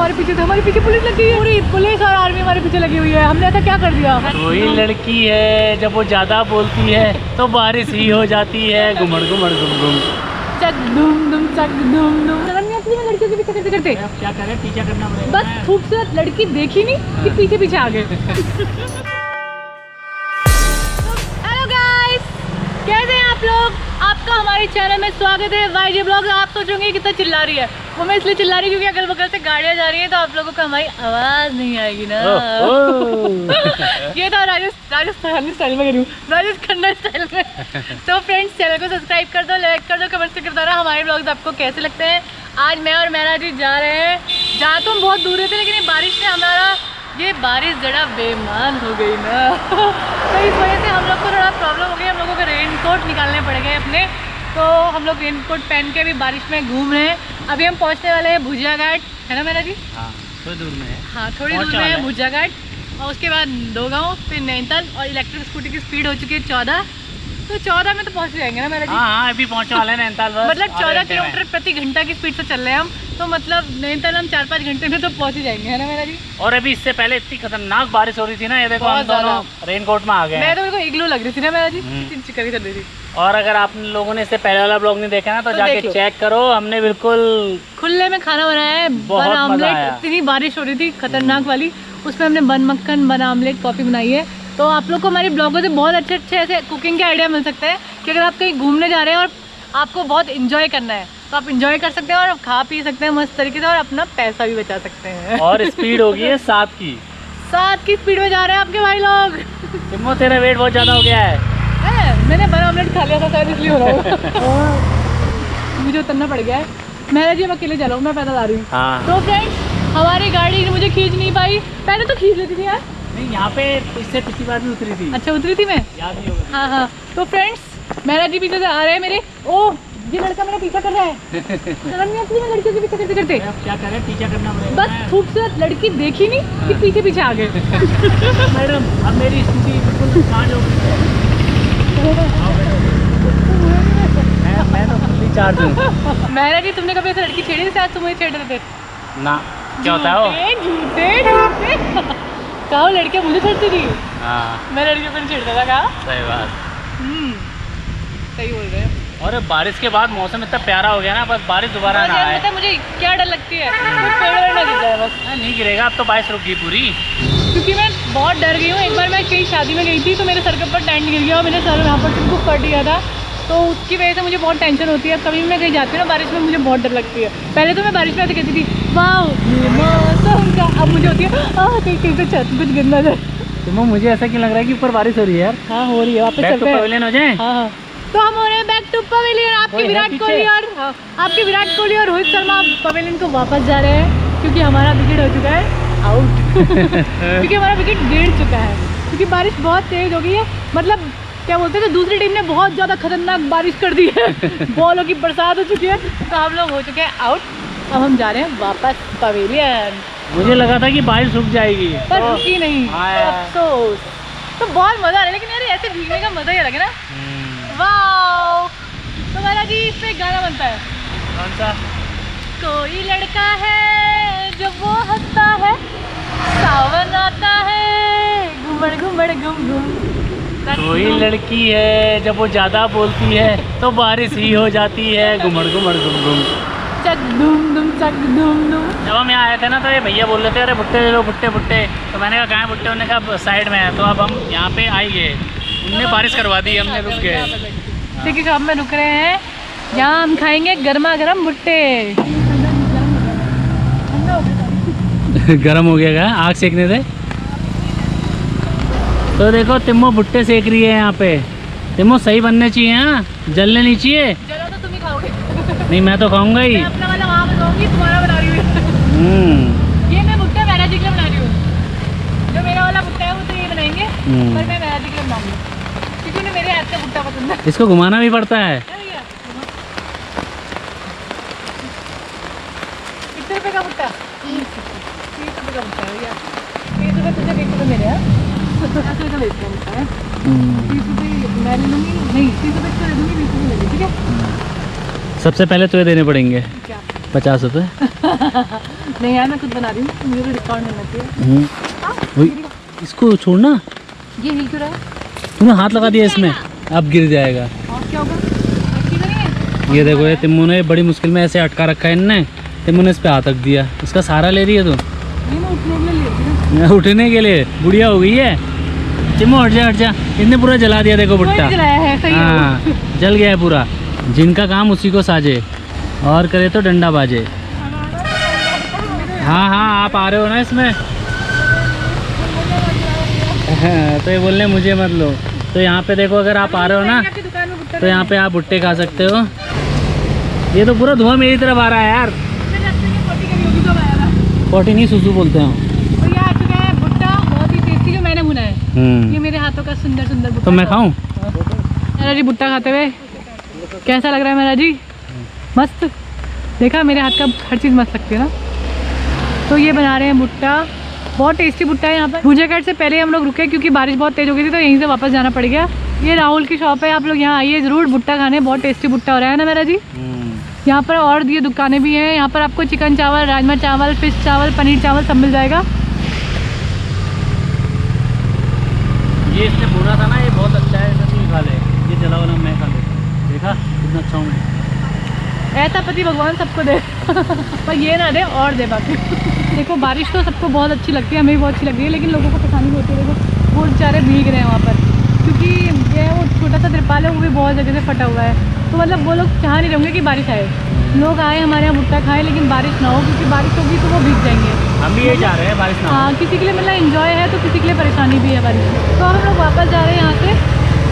हमारे पीछे से, हमारे पीछे पुलिस लगी है, पूरी पुलिस और आर्मी हमारे पीछे लगी हुई है। हमने ऐसा क्या कर दिया? वही लड़की है जब वो ज्यादा बोलती है तो बारिश ही हो जाती है, घुमड़ घुमड़ घुम घुम, चक धूम धूम चक धूम धूम। मैं लड़कियों के पीछे करते अब क्या करें, पीछा करना पड़ेगा। बस खूबसूरत लड़की देखी नहीं कि पीछे पीछे आ गए। हेलो गाइस, कैसे हैं आप लोग? आपका हमारे चैनल में स्वागत है YJ ब्लॉग्स। आप सोचोगे कितना चिल्ला रही है, वो मैं इसलिए चिल्ला रही हूँ क्योंकि अगल बगल से गाड़ियाँ जा रही हैं तो आप लोगों को हमारी आवाज़ नहीं आएगी ना। ये था राजस्थानी स्टाइल में, राजेश खन्ना स्टाइल में। तो फ्रेंड्स, चैनल को सब्सक्राइब कर दो, लाइक कर दो, कमेंट कर दो ना हमारे ब्लॉग्स आपको कैसे लगते हैं। आज मैं और मैना जी जा रहे हैं, जहाँ तो हम बहुत दूर थे लेकिन ये बारिश ने हमारा बारिश जरा बेईमान हो गई ना। तो इस वजह से हम लोग को थोड़ा प्रॉब्लम हो गई, हम लोगों को रेनकोट निकालने पड़ गए अपने। तो हम लोग रेनकोट पहन के अभी बारिश में घूम रहे हैं। अभी हम पहुंचने वाले हैं भुजिया घाट, है ना मेरा जी? हाँ, थोड़ी दूर में है। हाँ, थोड़ी दूर में है भुजिया घाट, और उसके बाद 2 गाँव, फिर नैनीताल। और इलेक्ट्रिक स्कूटी की स्पीड हो चुकी है 14, तो 14 में तो पहुंच जाएंगे ना मेरा जी? हाँ, अभी पहुंचने वाले हैं नैनीताल। मतलब 14 किलोमीटर प्रति घंटा की स्पीड से चल रहे हैं हम, तो मतलब नैनीताल हम 4-5 घंटे में तो पहुंच ही जाएंगे, है ना मेरा जी? और अभी इससे पहले इतनी खतरनाक बारिश हो रही थी ना, ये देखो हम दोनों रेनकोट में आ गए। मैं तो मेरे को इग्लू लग रही थी ना मेरा जी, चिकन चल रही थी। और अगर आप लोगों ने इससे पहले वाला ब्लॉग नहीं देखा ना तो जाके चेक करो, हमने बिल्कुल खुले में खाना बनाया है, बन आमलेट। इतनी बारिश हो रही थी खतरनाक वाली, उसमें हमने बन मक्खन, बन आमलेट, कॉफ़ी बनाई है। तो आप लोग को हमारी ब्लॉगों से बहुत अच्छे ऐसे कुकिंग के आइडिया मिल सकते हैं कि अगर आप कहीं घूमने जा रहे हैं और आपको बहुत इंजॉय करना है तो आप इंजॉय कर सकते हैं और खा पी सकते हैं मस्त तरीके से, और अपना पैसा भी बचा सकते हैं। और स्पीड होगी है 7 की स्पीड में जा रहे हैं आपके भाई लोग। टिम्मो, तेरा वेट बहुत ज़्यादा हो गया है। मैंने बन आमलेट खा लिया था शायद, इसलिए हो रहा है। मुझे उतरना पड़ गया है। मैं जी अकेले चला हूँ, मैं पैदल आ रही हूँ। हाँ। तो फ्रेंड्स, हमारी गाड़ी मुझे खींच नहीं पाई, पहले तो खींच लेती थी यार। नहीं, यहाँ पे इससे पिछली बार भी उतरी थी। अच्छा, उतरी थी मैं, याद नहीं होगा। हाँ। तो फ्रेंड्स, मेरा जी पीछे से आ रहे हैं मेरे। ओह, ये लड़का मेरा पीछा कर रहा है। शर्म नहीं आती मैं लड़कियों के पीछे करते। अब क्या करें, पीछा करना पड़ेगा। बस खूबसूरत लड़की देखी नहीं कि पीछे पीछे आ गए। मैडम, अब मेरी स्थिति बिल्कुल चार्ज हो गई है। मैं तो फुल्ली चार्ज हूँ। मेरा जी, तुमने कभी ऐसे लड़की छेड़ी थी? आज तुम मुझे छेड़ रहे थे ना? क्या होता है वो? झूठे कहो, लड़कियाँ मुझे छेड़ती थी। हाँ, मैं लड़कियों को नहीं छेड़ता था। कहा सही बात। सही बोल रहे हैं। और बारिश के बाद मौसम इतना प्यारा हो गया ना, बस बारिश दोबारा ना आए। मुझे क्या डर लगती है, पेड़ ना गिर जाए बस। नहीं गिरेगा, अब तो बारिश रुक गई पूरी। क्योंकि मैं बहुत डर गई हूँ। एक बार मैं कहीं शादी में गई थी तो मेरे सर के ऊपर टेंट गिर गया और मेरे सर यहाँ पर बिल्कुल फट गया था, तो उसकी वजह से मुझे बहुत टेंशन होती है। कभी भी मैं कहीं जाती हूँ ना बारिश में, मुझे बहुत डर लगती है। पहले तो मैं बारिश में ऐसे कहती थी वाह ये मौसम का, अब मुझे होती है कहीं से छत कुछ गिर ना जाए। तो मुझे ऐसा क्यों लग रहा है कि ऊपर बारिश हो रही है यार? हाँ, हो रही है। वापस चलते हैं, पवेलियन हो जाए। हाँ। तो हम हो रहे हैं बैक टू पवेलियन। आपके विराट कोहली और रोहित शर्मा पवेलियन को वापस जा रहे हैं क्योंकि हमारा विकेट हो चुका है आउट। क्योंकि हमारा विकेट गिर चुका है, क्योंकि बारिश बहुत तेज हो गई है। मतलब क्या बोलते हैं, तो दूसरी टीम ने बहुत ज़्यादा खतरनाक बारिश कर दी है। बॉलों की बरसात हो चुकी है, तो हम लोग हो चुके हैं आउट। अब हम जा रहे हैं वापस पवेलियन। मुझे लगा था कि बारिश रुक जाएगी, पर रुकी नहीं, अफसोस। तो बहुत मज़ा आ रहा है, लेकिन यार ऐसे भीगने का मज़ा ही अलग है ना। वाओ। तो मेरा जी इस पे गाना बनता है। कौन सा? कोई लड़का है जब वो हंसता है, सावन आता है, घुमड़ घुमड़ घुम घुम। कोई लड़की है जब वो ज्यादा बोलती है तो बारिश ही हो जाती है, घुमड़ घुमड़ घुम घुम, चक धूम धूम चक धूम धूम। जब हम यहाँ आए थे ना तो ये भैया बोल रहे थे अरे भुट्टे ले लो, भुट्टे भुट्टे। तो मैंने कहा कहाँ है भुट्टे? उन्होंने कहा साइड में है। तो अब हम यहाँ पे आई गए, उनने बारिश करवा दी, हमने रुक गए। देखिए हम में रुक रहे हैं, यहाँ हम खाएंगे गर्मा गर्म भुट्टे। गर्म हो गया आग सेकने से। तो देखो तिम्मो भुट्टे सेक रही है यहाँ पे। तिम्मो सही बनने चाहिए, हाँ, जलने नहीं चाहिए। जलो तो तुम ही खाओगे। नहीं, मैं तो खाऊंगा ही। मैं अपना वाला वहाँ बनाऊंगी, तुम्हारा बना रही हूँ। ये मैं भुट्टा मेरा जी के लिए बना रही हूँ। जो मेरा वाला भुट्टा है वो तो ये बनाएंगे, पर मैं मेरा जी के लिए बनाऊंगी क्योंकि उन्हें मेरे हाथ का भुट्टा पसंद है। इसको घुमाना भी पड़ता है। कितने रुपए का भुट्टा? 30 रुपए का भुट्टा है भैया। 30 रुपए तुझे, 20 रुपए मेरे। 30 रुपए का बेचता भुट्टा है। 30 रुपए मैं ले लूँगी, नहीं 30 रुपए तो ले दूँगी, 20 रुपए ले लूँगी, ठीक है? सबसे पहले तो ये देने पड़ेंगे। क्या? 50 रुपये। नहीं यार मैं खुद बना रही हूँ, मुझे डिस्काउंट मिलना चाहिए। इसको छोड़ना, ये हिल क्यों रहा है? तूने हाथ लगा दिया इसमें, अब गिर जाएगा। और क्या होगा? अच्छी तो नहीं है? ये देखो, ये तिम्मू ने बड़ी मुश्किल में ऐसे अटका रखा है इनने, तिम्मू ने इस पे हाथ रख दिया। इसका सहारा ले रही है तू? ये मैं उठने के लिए लेती हूँ। उठने के लिए बुढ़िया हो गई है। तिम्मू हट जा, हट जा। इनने पूरा जला दिया, देखो कोई भुट्टा। नहीं जलाया है, सही है। हाँ, जल गया है पूरा। जिनका काम उसी को साजे, और करे तो डंडा बाजे। हाँ हाँ, आप आ रहे हो ना इसमें? तो ये बोलने मुझे मत लो। तो यहाँ पे देखो, अगर आप आ रहे हो ना तो यहाँ पे आप भुट्टे खा सकते हो। ये तो पूरा धुआं मेरी तरफ आ रहा है यार। पोटी नहीं, सुसु बोलते हैं। तो ये आ चुका है भुट्टा, बहुत ही टेस्टी, जो मैंने भुना है। ये मेरे हाथों का सुंदर सुंदर भुट्टा। तो मैं खाऊं? मेरा जी भुट्टा खाते हुए कैसा लग रहा है मेरा जी? मस्त। देखा, मेरे हाथ का हर चीज़ मस्त लगती है ना। तो ये बना रहे हैं भुट्टा, बहुत टेस्टी भुट्टा है। यहाँ पर भुजा घाट से पहले हम लोग रुके क्योंकि बारिश बहुत तेज़ हो गई थी, तो यहीं से वापस जाना पड़ गया। ये राहुल की शॉप है, आप लोग यहाँ आइए ज़रूर भुट्टा खाने, बहुत टेस्टी भुट्टा हो रहा है ना मेरा जी। यहाँ पर और ये दुकानें भी हैं। यहाँ पर आपको चिकन चावल, राजमा चावल, फिश चावल, पनीर चावल सब मिल जाएगा। ये इसने भुना था ना, ये बहुत अच्छा है, इसे तू खा ले। ये जला वाला मैं खा ले। देखा कितना अच्छा हूँ मैं। ऐसा पति भगवान सबको दे पर ये ना दे और दे बाकी। देखो, बारिश तो सबको बहुत अच्छी लगती है, हमें भी बहुत अच्छी लगती है, लेकिन लोगों को परेशानी होती है। देखो वो बेचारे भीग रहे हैं वहाँ पर, क्योंकि ये वो छोटा सा तिरपाल है, वो भी बहुत जगह से फटा हुआ है। तो मतलब वो लोग चाह नहीं रहेंगे कि बारिश आए, लोग आए हमारे यहाँ भुट्टा खाएं, लेकिन बारिश ना हो, क्योंकि बारिश होगी तो वो भीग जाएंगे। हम भी ये चाह रहे हैं, बारिश ना हो। हाँ, किसी के लिए मतलब एंजॉय है तो किसी के लिए परेशानी भी है बारिश। तो हम लोग वापस जा रहे हैं यहाँ से।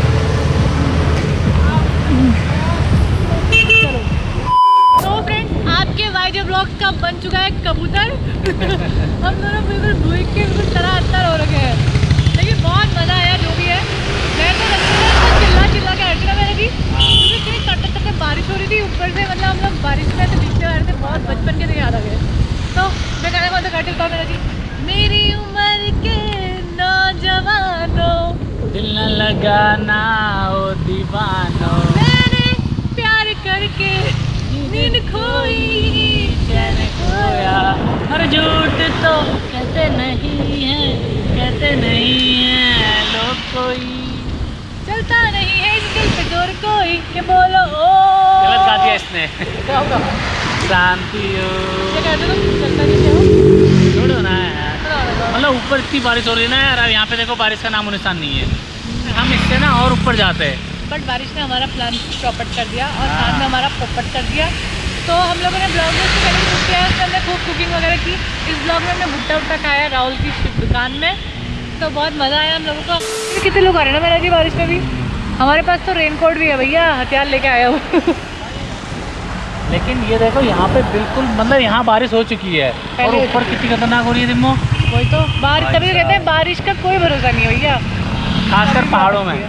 तो फ्रेंड्स, आपके वाईजे ब्लॉग्स का बन चुका है कबूतर। हम दोनों बिल्कुल भूख के बिल्कुल तरह हो रखे हैं, लेकिन बहुत मज़ा आया जो भी है। मैं तो चिल्ला चिल्ला के हटना मेरे जी, क्योंकि इतनी तट बारिश हो रही थी ऊपर से। मतलब हम लोग बारिश में ऐसे भीगते आ रहे थे, बहुत बचपन के दिन याद आ गए। तो मैं गाना कौन सा गा चलता हूँ मेरा जी? मेरी उम्र के नौजवानों, दिल न लगाना ओ दीवानो, मैंने प्यार करके नींद खोई, चैन खोया। हर झूठ तो कहते नहीं है, कहते नहीं है लोग कोई। चलता नहीं है इस दिल पे जोर कोई, के बोलो ओ। गलत गा दिया इसने। क्या होगा? शांति हो। क्या कहते हो? चलता नहीं है छोड़ो ना यार, मतलब ऊपर इतनी बारिश हो रही है ना यार। अब यहाँ पे देखो बारिश का नामो निशान नहीं है। हम इससे ना और ऊपर जाते हैं, बट बारिश ने हमारा प्लान चौपट कर दिया और साथ में हमारा पोपट कर दिया। तो हम लोगों ने ब्लॉग में उससे पहले शूट किया, उसमें हमने खूब कुकिंग वगैरह की। इस ब्लॉग में हमने भुट्टा वुट्टा खाया राहुल की दुकान में, तो बहुत मज़ा आया हम लोगों को। कितने लोग आ रहे हैं ना मेरा जी बारिश में भी? हमारे पास तो रेनकोट भी है भैया, हथियार लेके आया हूँ। लेकिन ये देखो यहाँ पे बिल्कुल मतलब यहाँ बारिश हो चुकी है और ऊपर कितनी खतरनाक हो रही है दिम्मो। वही तो बारिश, तभी तो कहते हैं बारिश का कोई भरोसा नहीं है भैया, खासकर पहाड़ों में।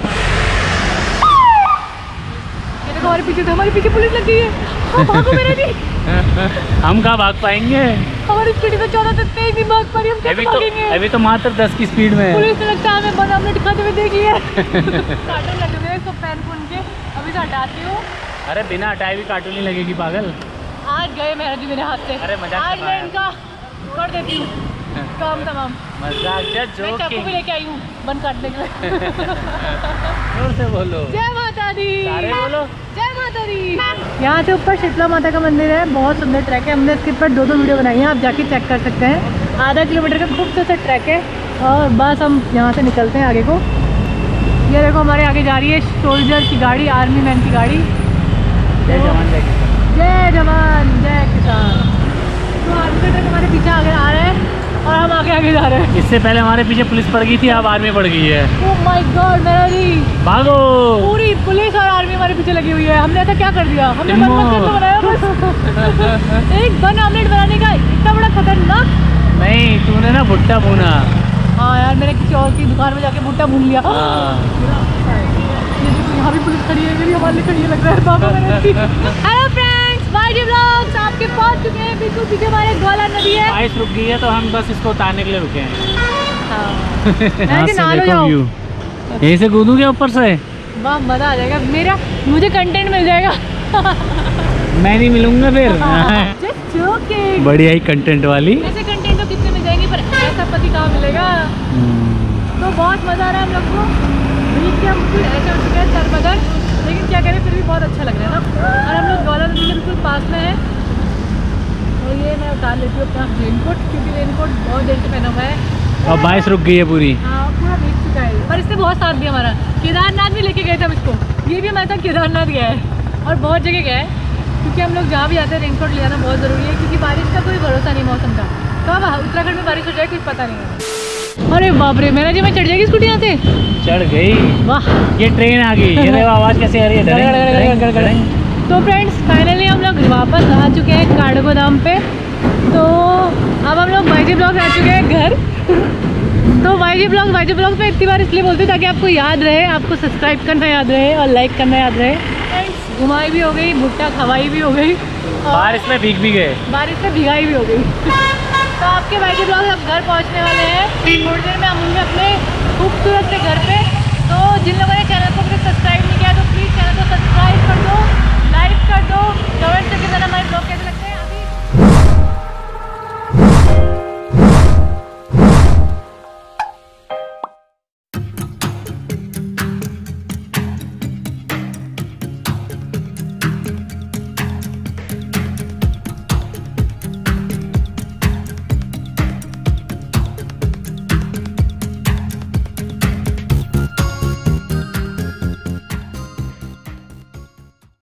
हमारे पीछे पुलिस लग गई है। भागो मेरा जी। हम कहाँ भाग पाएंगे? हमारी स्पीड तो 14 तक तेज नहीं भाग पा रही, हम कैसे भागेंगे? अभी तो मात्र 10 की स्पीड में है। पुलिस ने लगता है हमें 15 मिनट खाते हुए देख लिया। कार्टून लगे हुए इसको पहन पुन के, अभी तो हटाती हूँ। अरे बिना हटाए भी कार्टून नहीं लगेगी पागल। आज गए मेरा जी मेरे हाथ से। अरे मजाक आज मैं इनका कर देती हूँ काम तमाम। मजाक मैं चाकू भी लेके आई हूँ बन काटने के लिए। जोर से बोलो। जय माता दी। सारे बोलो जय माता दी। यहाँ से ऊपर शीतला माता का मंदिर है, बहुत सुंदर ट्रैक है। हमने इसके ऊपर 2-2 वीडियो बनाई है, आप जाके चेक कर सकते हैं। आधा किलोमीटर का खूबसूरत ट्रैक है और बस हम यहाँ से निकलते हैं आगे को। ये देखो हमारे आगे जा रही है सोल्जर की गाड़ी, आर्मी मैन की गाड़ी। जय जवान जय किसान। जय जवान जय किसान। तो आर्मी ट्रक हमारे पीछे आगे आ रहे हैं और हम आगे जा रहे हैं। इससे पहले हमारे पीछे पुलिस पड़ गई थी, अब आर्मी पड़ गई है। ओह माय गॉड मेरा जी, भागो। पूरी पुलिस और आर्मी हमारे पीछे लगी हुई है। हमने ऐसा क्या कर दिया? हमने बन ऑमलेट तो बनाया बस। एक बन ऑमलेट बनाने का इतना बड़ा खतरनाक। नहीं, तूने ना भुट्टा भुना। हाँ यार, मैंने किसी और की दुकान में जाके भुट्टा भून लिया। ये देखो यहाँ भी पुलिस खड़ी है, मेरी हमारे खड़ी है लग रहा है। बाबा हेलो फ्रेंड्स, वाईडी ब्लॉग्स आपके पास चुके हैं। बिल्कुल पीछे हमारे ग्वालियर नदी है। बारिश रुक गई है तो हम बस इसको उतारने के लिए रुके हैं। यहाँ से नहा लो जाओ। यहीं से कूदूंगे ऊपर से, वाह मज़ा आ जाएगा। मुझे कंटेंट मिल जाएगा। मैं नहीं मिलूंगा फिर। Just joking। बढ़िया ही कंटेंट वाली। ऐसे कंटेंट तो कितने मिल जाएंगे, पर ऐसा पति कहाँ मिलेगा। तो बहुत मज़ा आ रहा है हम लोग को। बीच के हम फिर ऐसे उठ चुके हैं सर बदर, लेकिन क्या करें फिर भी बहुत अच्छा लग रहा है ना। और हम लोग गौला नदी के बिल्कुल पास में है। और ये मैं उतार लेती हूँ अपना रेनकोट, क्योंकि रेनकोट बहुत देर से पहना हुआ है। और बारिश रुक गई है पूरी। हाँ पूरा भीग चुका है, पर इसने बहुत साथ दिया हमारा। केदारनाथ भी लेके गए थे हम इसको। ये भी हमारे साथ केदारनाथ गया है और बहुत जगह गया है, क्योंकि हम लोग जहाँ भी जाते हैं रेनकोट ले आना बहुत ज़रूरी है, क्योंकि बारिश का कोई भरोसा नहीं मौसम का। कब उत्तराखंड में बारिश हो जाए कुछ पता नहीं है। अरे बाप रे, मैंने जी मैं चढ़ जाएगी स्कूटी यहाँ से। चढ़ गई। वाह, ये ट्रेन आ गई। ये देखो आवाज़ कैसे आ रही है। तो फ्रेंड्स फाइनली हम लोग वापस आ चुके हैं काठगो धाम पे। तो अब हम लोग वाईजी ब्लॉग आ चुके हैं घर। तो वाईजी ब्लॉग पे इतनी बार इसलिए बोलते हैं ताकि आपको याद रहे, आपको सब्सक्राइब करना याद रहे और लाइक करना याद रहे। फ्रेंड्स घुमाई भी हो गई, भुट्टा खवाई भी हो गई, बारिश में भीग भी गए, बारिश में भिगाई भी हो गई। तो आपके वाईजी ब्लॉग अब घर पहुंचने वाले हैं। थोड़ी देर में हम होंगे अपने खूबसूरत से घर पे। तो जिन लोगों ने चैनल को सब्सक्राइब नहीं किया तो